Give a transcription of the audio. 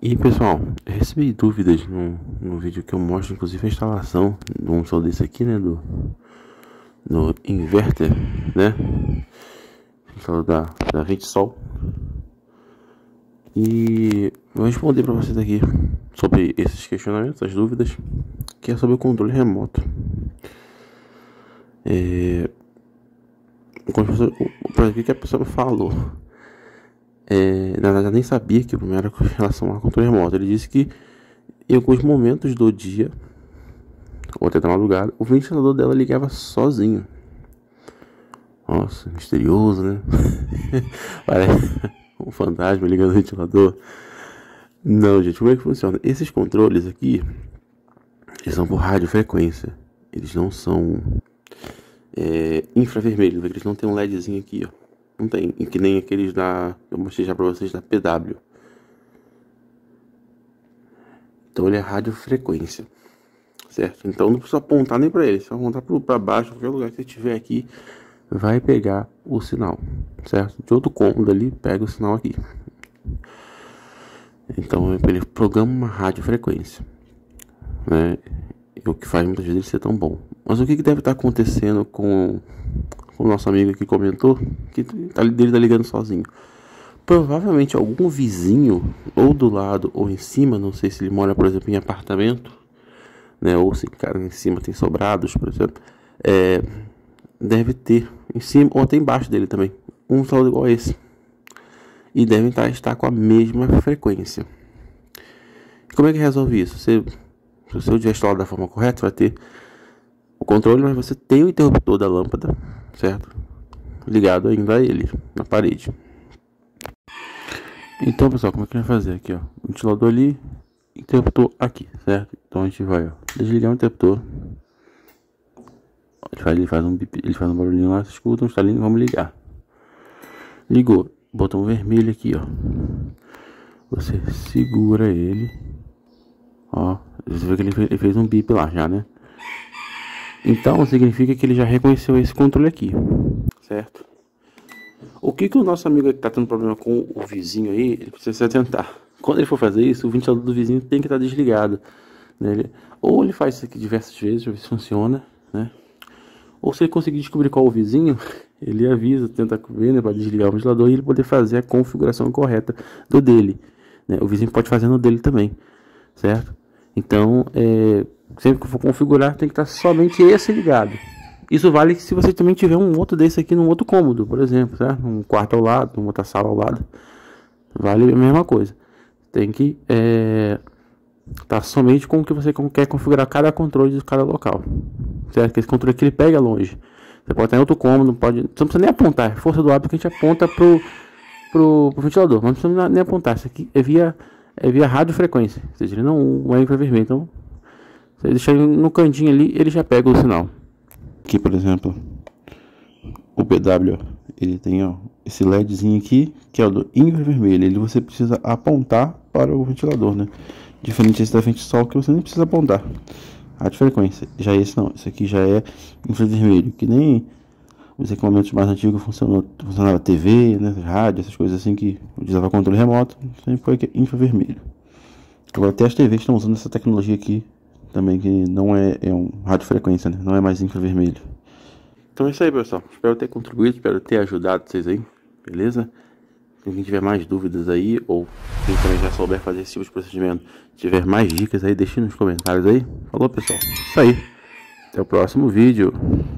E pessoal, eu recebi dúvidas no vídeo que eu mostro, inclusive a instalação de um só desse aqui, né, do inverter, né, da Ventisol. E eu vou responder para vocês aqui sobre esses questionamentos, as dúvidas, que é sobre o controle remoto. O que a pessoa falou? Na verdade, eu nem sabia que o primeiro era com relação ao controle remoto. Ele disse que em alguns momentos do dia, ou até da madrugada, o ventilador dela ligava sozinho. Nossa, misterioso, né? Parece um fantasma ligando o ventilador. Não, gente, como é que funciona? Esses controles aqui, eles são por radiofrequência. Eles não são infravermelhos, eles não tem um LEDzinho aqui, ó. Não tem, que nem aqueles eu mostrei já pra vocês da PW. Então ele é radiofrequência, certo? Então não precisa apontar nem pra ele, só apontar pra baixo, qualquer lugar que você tiver aqui, vai pegar o sinal, certo? De outro cômodo ali, pega o sinal aqui. Então ele programa uma radiofrequência, né? O que faz muitas vezes ele ser tão bom. Mas o que deve estar acontecendo com o nosso amigo que comentou que dele tá ligando sozinho? Provavelmente algum vizinho, ou do lado ou em cima, não sei se ele mora, por exemplo, em apartamento, né, ou se cara em cima tem sobrados, por exemplo, deve ter em cima ou até embaixo dele também um saldo igual a esse, e devem estar com a mesma frequência. E como é que resolve isso? Se o seu dia instalado da forma correta, vai ter o controle, mas você tem o interruptor da lâmpada, certo? Ligado ainda a ele, na parede. Então, pessoal, como é que a gente vai fazer aqui, ó? Ventilador ali, interruptor aqui, certo? Então a gente vai, ó, desligar o interruptor. Ele faz um bip, ele faz um barulhinho lá, você escuta um estalinho, vamos ligar. Ligou, botão vermelho aqui, ó. Você segura ele. Ó, você vê que ele fez um bip lá já, né? Então significa que ele já reconheceu esse controle aqui, certo? O que o nosso amigo que tá tendo problema com o vizinho aí, ele precisa se atentar. Quando ele for fazer isso, o ventilador do vizinho tem que estar desligado, né? Ou ele faz isso aqui diversas vezes, pra ver se funciona, né? Ou se ele conseguir descobrir qual é o vizinho, ele avisa, tenta ver, né, para desligar o ventilador e ele poder fazer a configuração correta do dele, né? O vizinho pode fazer no dele também, certo? Então, sempre que for configurar, tem que estar somente esse ligado. Isso vale se você também tiver um outro desse aqui num outro cômodo, por exemplo, certo? Um quarto ao lado, uma outra sala ao lado. Vale a mesma coisa. Tem que estar somente com o que você quer configurar cada controle de cada local, certo? Que esse controle aqui ele pega longe. Você pode estar em outro cômodo, não precisa nem apontar. É força do hábito que a gente aponta pro ventilador. Mas não precisa nem apontar. Isso aqui é via radiofrequência. Ou seja, ele não é infravermelho. Então, se ele deixar no cantinho ali, ele já pega o sinal. Aqui, por exemplo, o PW, ele tem, ó, esse LEDzinho aqui, que é o do infravermelho. Ele você precisa apontar para o ventilador, né? Diferente desse da Ventisol, que você nem precisa apontar. Radiofrequência. Já esse não, esse aqui já é infravermelho, que nem os equipamentos mais antigos funcionava TV, né, rádio, essas coisas assim que utilizava controle remoto, sempre foi infravermelho. Agora até as TVs estão usando essa tecnologia aqui também, que não é um radiofrequência, né, não é mais infravermelho. Então é isso aí, pessoal, espero ter contribuído, espero ter ajudado vocês aí, beleza? Quem tiver mais dúvidas aí, ou quem também já souber fazer esse tipo de procedimento, tiver mais dicas aí, deixe nos comentários aí. Falou, pessoal, isso aí, até o próximo vídeo.